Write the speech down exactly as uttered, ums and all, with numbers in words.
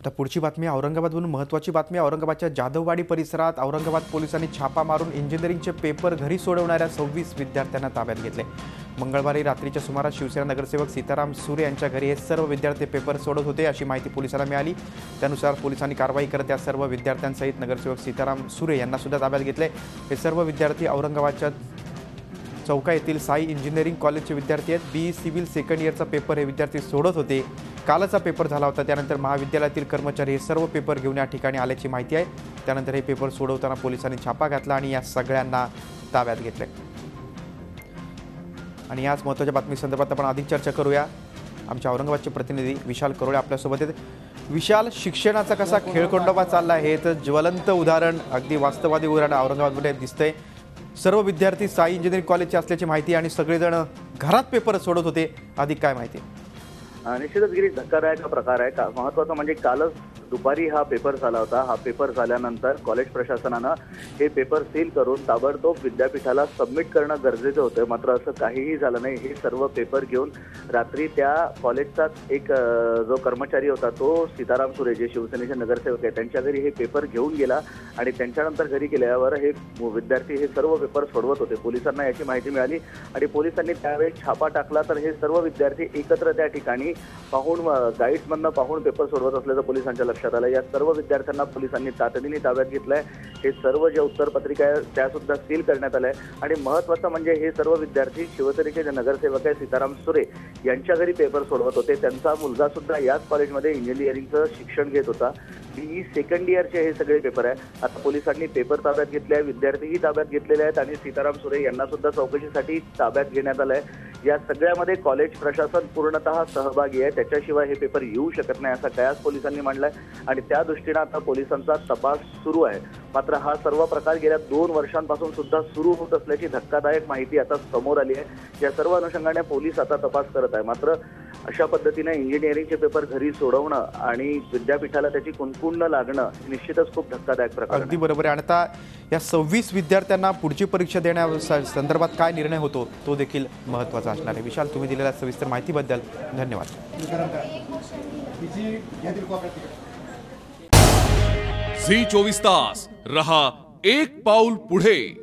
आता पुढची बातमी औरंगाबादवरून महत्त्वाची बातमी। औरंगाबादच्या जाधववाडी परिसरात औरंगाबाद पोलिसांनी छापा मारून इंजिनिअरिंगचे पेपर घरी सोडवणाऱ्या सव्वीस विद्यार्थ्यांना ताब्यात घेतले। मंगळवारी रात्रीच्या सुमारास शिवसेना नगरसेवक सीताराम सुरे यांच्या घरी हे सर्व विद्यार्थी पेपर सोडत होते अशी माहिती पोलिसांना मिळाली। त्यानुसार पोलिसांनी कारवाई करत या सर्व विद्यार्थ्यांसहित नगरसेवक सीताराम सुरे यांना सुद्धा ताब्यात घेतले। हे सर्व विद्यार्थी औरंगाबादच्या चौका येथील साई इंजिनिअरिंग कॉलेजचे विद्यार्थी आहेत। बी सिव्हिल सेकंड इयरचा पेपर हे विद्यार्थी सोडत होते। कालचा पेपर झाला होता। त्यानंतर महाविद्यालयातील कर्मचारी हे सर्व पेपर घेऊन या ठिकाणी आल्याची माहिती आहे। त्यानंतर हे पेपर सोडवताना पोलिसांनी छापा घातला आणि या सगळ्यांना ताब्यात घेतले। आणि याच महत्त्वाच्या बातमी संदर्भात आपण अधिक चर्चा करूया। आमच्या औरंगाबादचे प्रतिनिधी विशाल करोळे आपल्यासोबत आहेत। विशाल, शिक्षणाचा कसा खेळकोंडोबा चालला आहे हे ज्वलंत उदाहरण, अगदी वास्तववादी उदाहरण औरंगाबादमध्ये दिसतंय। सर्व विद्यार्थी साई इंजिनिअरिंग कॉलेजचे असल्याची माहिती आणि सगळेजण घरात पेपर सोडत होते। अधिक काय माहिती? निश्चितच गिरीश, धक्कादायक प्रकार आहे। का महत्त्वाचं म्हणजे कालच दुपारी हा पेपर झाला होता। हा पेपर झाल्यानंतर कॉलेज प्रशासनानं हे पेपर सील करून ताबडतोब विद्यापीठाला सबमिट करणं गरजेचं होतं। मात्र असं काहीही झालं नाही। हे सर्व पेपर घेऊन रात्री त्या कॉलेजचाच एक जो कर्मचारी होता तो सीताराम सुरे, जे शिवसेनेचे नगरसेवक आहे, त्यांच्या घरी हे पेपर घेऊन गेला आणि त्यांच्यानंतर घरी गेल्यावर हे विद्यार्थी हे सर्व पेपर सोडवत होते। पोलिसांना याची माहिती मिळाली आणि पोलिसांनी त्यावेळी छापा टाकला तर हे सर्व विद्यार्थी एकत्र त्या ठिकाणी पाहून गाईड्समधनं पाहून पेपर सोडवत असल्याचं पोलिसांच्या लक्षात आलं। या सर्व विद्यार्थ्यांना पोलिसांनी तातडीने ताब्यात घेतलंय। हे सर्व जे उत्तरपत्रिका आहे त्या सुद्धा सील करण्यात आल्या आणि महत्त्वाचं म्हणजे हे सर्व विद्यार्थी शिवसेनेचे जे नगरसेवक आहे सीताराम सुरे यांच्या घरी पेपर सोडवत होते। त्यांचा मुलगा सुद्धा याच कॉलेजमध्ये इंजिनिअरिंगचं शिक्षण घेत होता। बी सेकंड इयरचे हे सगळे पेपर आहे। आता पोलिसांनी पेपर ताब्यात घेतले आहे, विद्यार्थीही ताब्यात घेतलेले आहेत आणि सीताराम सुरे यांना सुद्धा चौकशीसाठी ताब्यात घेण्यात आलंय। या सगळ्यामध्ये कॉलेज प्रशासन पूर्णतः सहभागी आहे। त्याच्याशिवाय हे पेपर येऊ शकत नाही असा कयास पोलिसांनी मांडलाय आणि त्या दृष्टीने आता पोलिसांचा तपास सुरू आहे। मात्र हा सर्व प्रकार गेल्या दोन वर्षांपासून सुद्धा सुरू होत असल्याची धक्कादायक माहिती आता समोर आली आहे। या सर्व अनुषंगाने पोलीस आता तपास करत आहे। मात्र अशा पद्धतीने इंजिनिअरिंगचे पेपर घरी सोडवणं आणि विद्यापीठाला त्याची कुणकुण न लागणं निश्चितच खूप धक्कादायक प्रकार आहे। अगदी बरोबर आहे। आणि आता या सव्वीस विद्यार्थ्यांना पुढची परीक्षा देण्या संदर्भात काय निर्णय होतो तो देखील महत्त्वाचा असणार आहे। विशाल, तुम्ही दिलेल्या सविस्तर माहितीबद्दल धन्यवाद। झी चोवीस तास रहा एक पाऊल पुढे।